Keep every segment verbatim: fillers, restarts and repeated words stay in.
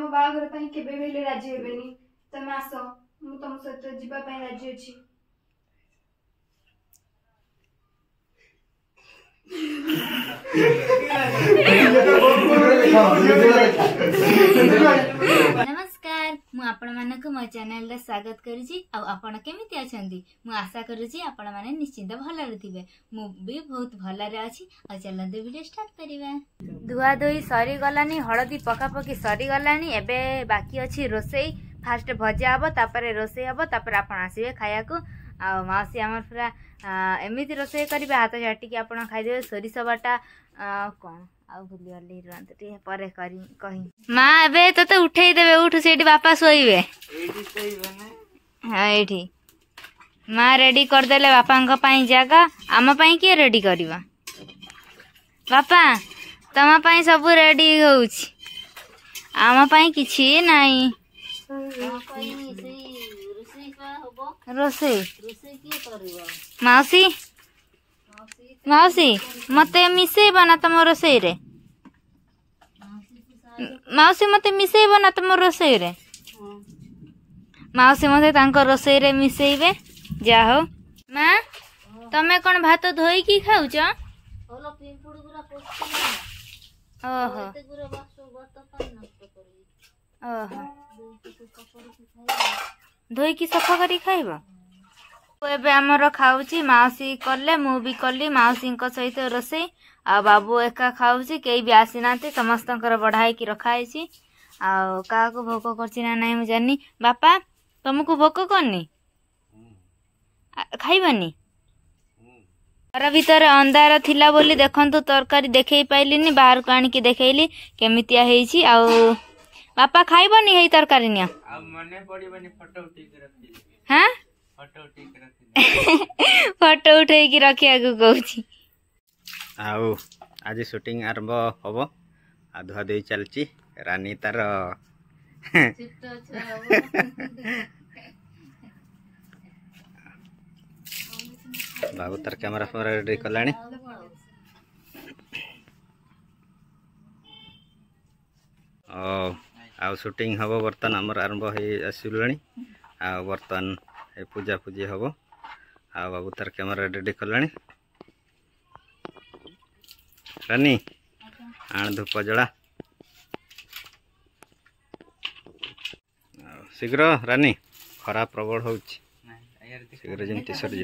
मो बागर पई केबे बेले राजी हेबेनी तमे आसो मु तुम सहित जीवा पई राजी अछि नमस्कार मु आपण मानक मो चैनल रे स्वागत करूची आ आपण केमिति अछंती मु आशा करूची आपण माने निश्चित भल रहथिबे मु भी बहुत भल रे अछि आ चलंतु वीडियो स्टार्ट करिबा धुआ धोई सरी गलानी हळदी पका पकी सरी गलानी एबे बाकी अछि रोसई फास्ट भजा हबो तापरे रोसई हबो तापरे आपण आसीबे खाया को आ मासी हमर पूरा एमिति रोसई करिबे हाथ झाटी के आपण खाइ देबे सोरिस बाटा कोन आ भूली गली रंत टे परे करी कहि मां एबे तो तो उठेई देबे उठ सेठी बापा सोइबे एठी सोइबे ने हां एठी मां रेडी कर देले बापांग पई जागा आम पई के रेडी करबा बापा तमा पई सब रेडी होउची आम पई किछि नाही रोसई मौसी मौसी मते मिसेबा ना तुम रोसई रे मौसी मते मिसेबा ना तुम रोसई रे मौसी मते तांको रोसई रे मिसेइबे जा हो मां तमे कोन भात धोई की खाउ छ ओलो पिंपुड़ गुरा पोछी ओहो ओहो धोई की सफा करी खाइबा एबे हमर खाउची माउसी करले मु भी करली माउसी को सहित रोसई आ बाबू एका खाउची केई भी आसी नाते समस्तकर बढ़ाई की रखाई छी आ का को भोक करची ना नाही मु जानी बापा तुमको भोक करनी खाइबानी घर भीतर अंधार थिला बोली देखंतु तरकारी देखै पाइलिनी बाहर को आनी की देखैली केमितिया हेची आ बापा खाइबानी हेई तरकारी निया आ मने पड़ीबानी फोटो उठी के रखी हां फोटो उठी के रखी फोटो उठै की रखिया को कहूची आउ आज शूटिंग आरंभ हबो आ धुआ देई चलची रानी तार चिट्टो छाबो बाबू तार कैमरा पर रेडी कलानी ओ आ शूटिंग हबो बर्तन हमर आरंभ हे आसिलणी आ बर्तन ए पूजा पूजी हबो आ बाबू तार कैमरा रेडी कलानी रानी आण धूप जला शीघ्र रानी खरा प्रबल होउची शीघ्र जंती सरजे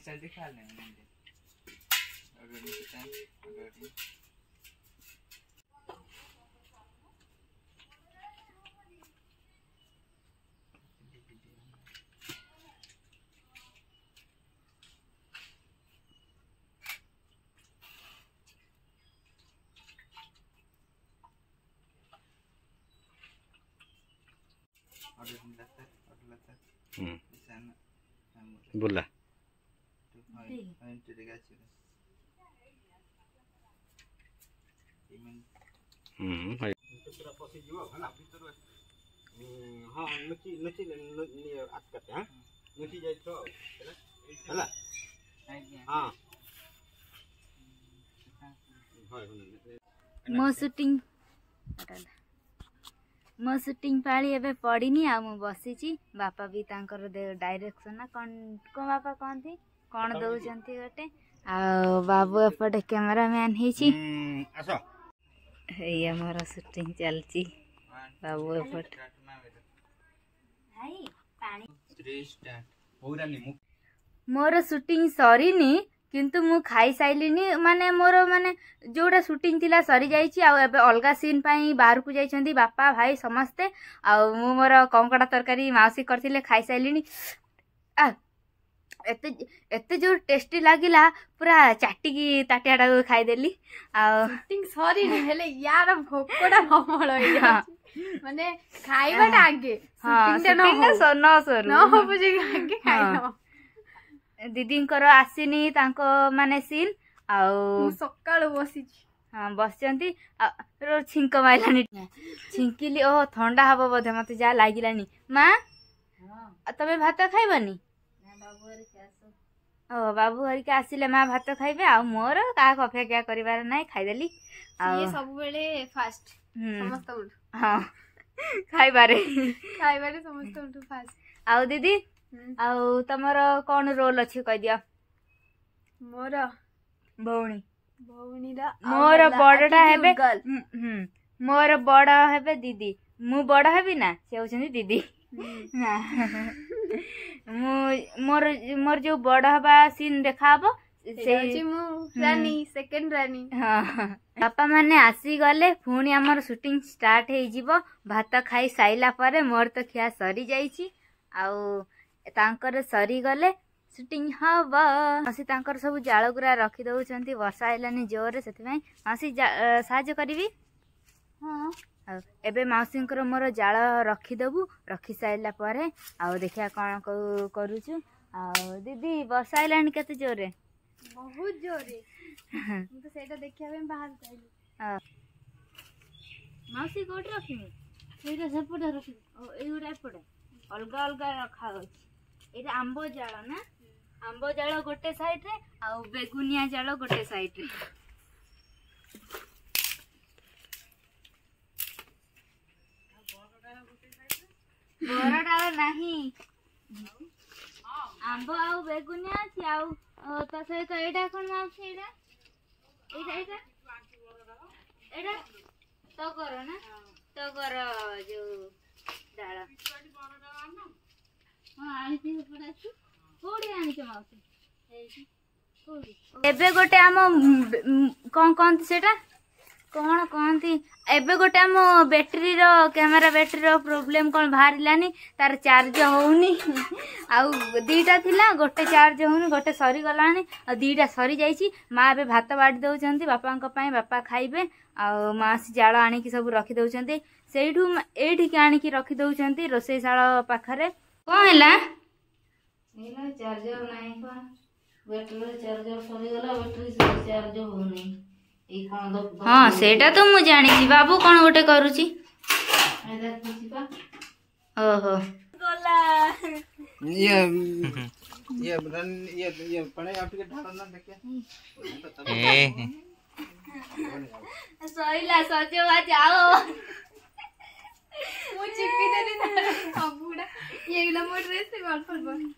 बोला हम्म हां नची नची आत हां नची जाय तो हला हां मो शूटिंग मो शूटिंग पाली एबे पड़ीनी आ मु बसीची बापा भी तांकर डायरेक्शन ना कोन को बापा कहंती कोन दउचंती गटे आ बाबू एपटे कैमरामैन हेची आसो हे हमर शूटिंग चलची बाबू एपट हाई पानी थ्री स्टार्ट पूरा नि मोर शूटिंग सरीनी किंतु मु खाई साइलिनी माने मोर माने जोड़ा शूटिंग थिला सरी जाईची आ एबे अलगा सीन पाई बाहर को जाईचंदी बापा भाई समस्ते आ मु मोर कंकड़ा तरकारी माउसी करथिले खाई साइलिनी आ एते एते जो टेस्टी लागिला पूरा चाटी की ताटियाटा को खाई देली आ शूटिंग सरी नि हेले यार भोकड़ा हमळ या माने खाइबाटा आगे शूटिंग न न सर न हो बुझी आगे खाइनो दीदी आसीनी तांको माने सीन आउ सकाळु बसी हां बसचंती छिंक माइलानी छिंकिली ओ ठंडा हबो बोधे मते जा लागिलानी मां हां तबे भात खाइबानी ना बाबू हरि के आसो ओ बाबू हरि के आसिले मां भात खाइबे आ मोर का अपेक्षा करिवार नै खाइ देली आ ये सब बेले फास्ट समस्त उठ हां खाइबारे खाइबारे समस्त फास्ट। आउ दीदी आउ तमर कौन रोल अच्छी कह दिया। मोर भौणी भौणी मोर बड़टा हेबे मोर बड़ हेबे दीदी मु बड़ हेबी ना से होचंदी दीदी मोर मोर जो बड़ हबा सीन देखाबो से मु रानी सेकंड रानी। हाँ बापा माने आसी गले पुणी आमर शूटिंग स्टार्ट हो जिवो भात खाई साइला परे मोर तो खिया सरी जाइछि आउ तांकर सरी गले शूटिंग हब मासी तांकर सब जाल गुरा रखी दउछंती वर्षा आइलानी जोर से मासी साहाଯ୍य करिवि। हाँ एबे माउसी मोर जाल रखीदेबू रखी साइला परे आउ देखिया कौन करूछु। आउ दीदी वर्षा आइलानी केते जोरे बहुत जोरे तो सेटा देखिया पे बाहर जाइली। माउसी कोठी रखिमी सेटा सेपटे रखिमी ओ एई गुडा एपटे अलगा अलगा रखा अछि। एटा आंबो जाल ना आंबो जाल गोटे साइड रे आउ बेगुनिया जाल गोटे साइड रे। बड़ डाल नहीं आंबो आउ बेगुनिया अछि आउ ता सहित एटा कोन माउसी एटा एटा एटा एटा तो करो ना तो करो जो डाल हां आनी थी पड़ा छी कोडी आनी छ माउसी कोडी एबे गोटे आम कोन कोन सेटा कौन कहती एबे गोटे आम बैटेरी रो कैमेरा बैटेरी रो प्रोब्लेम कौन बाहर तार चार्ज होउनी आउ दीटा थिला गोटे चार्ज होउनी गोटे सरी गलानी आ दीटा सरी जाइछि। माँ एबे भात बाड़ी दउचंती बापांक पई बापा खाइबे आ मासी जाल आनी की सब रखी दउचंती सेठू एठी के आनी की रखी दउचंती रोसेशाला पाखरे। कोन हैला एला चार्जर नाही कोन बैटेरी चार्जर सरी गला बैटेरी चार्ज होउनी। हाँ सेटा तो मु जानी बाबू कौन गोटे करुची ओहो ये ये रन ये ये पड़े आप के ढाल ना देखे ए सोइला सजवा जाओ मु चिपी देली ना अबुडा ये ला मो ड्रेस से गल पर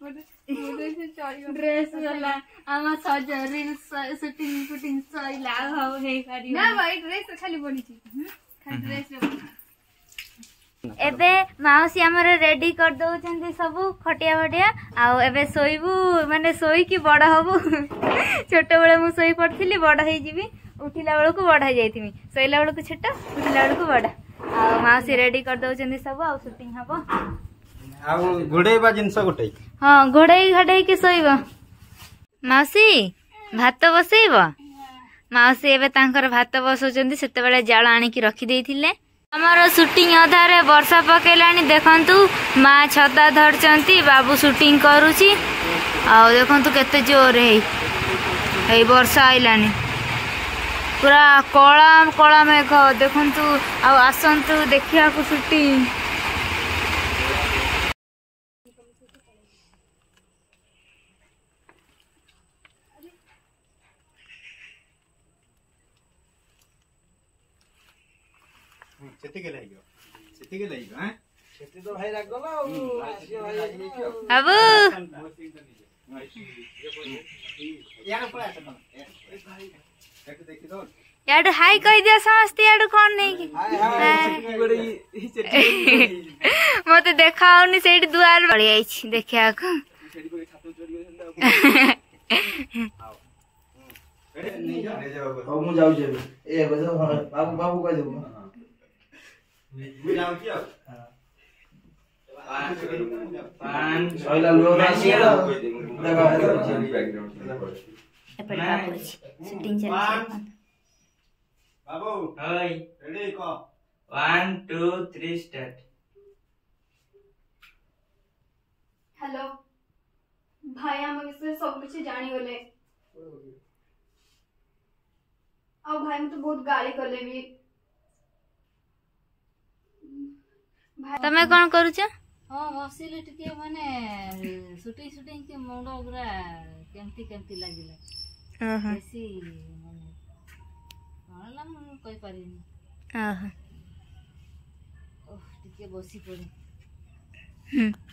ड्रेस वाला आमा सज रील्स शूटिंग शूटिंग सइला हो हे करी ना भाई ड्रेस खाली बनी छी खाली ड्रेस एबे माउसी हमर रेडी कर दउछंती सब खटिया फटिया आउ एबे सोइबू माने सोई की बड़ हबू छोट बेले मु सोई पड़थिली बड़ हे जीवी उठिला बेल को बड़ हे जाइथिमी सोइला बेल को छोट उठिला बेल को बड़ आउ माउसी रेडी कर दउछंती सब आउ शूटिंग हबो आउ घोड़ेबा जिंस गोटे हाँ घोड़े घाड़े के सोइबा माउसी भात बसैब माउसी एबे तांकर भात बसौचंती सेते बेले जाल आनी की रखी देइथिले। हमर शूटिंग अधारे वर्षा पकेलानी देखंतु माँ छता धरचंती बाबू शूटिंग करूची आउ देखंतु केते जोर हे हे वर्षा आइलानी पूरा कला कला मेघ देखंतु आउ आसंतु देखिया को शूटिंग। सेति के लागियो सेति के लागियो हैं सेति तो भाई लाग गलो आसी भाई बाबू यार पळा त भाई एक देखि दो याडू हाय कह दिया समझती याडू कौन नहीं की हाय बड़ी सेति मते देखाउनी सेठी दुआर बळी आइछि देखिया को सेठी को छातो चोरी होंदा आओ अरे नहीं जा नहीं जा बाबू मु जाउ जेबे ए बजो बाबू बाबू कह देबो मु जाउ की हां पान सोइला लोरा सिया देखा बैकग्राउंड एपड़ बाबू शूटिंग चल बाबू हाय रेडी को one two three start. Hello भाई हम इससे सब कुछ जानी गले अब भाई हम तो बहुत गाली करले भी तमे कोन करूछ? हां बसिले टिके माने शूटिंग शूटिंग के मुंडो पूरा केमती केमती लागिला हां बेसी माने कोनला म कहि पारिनी हां ଟିକେ ବସି ପଡେ। ହୁଁ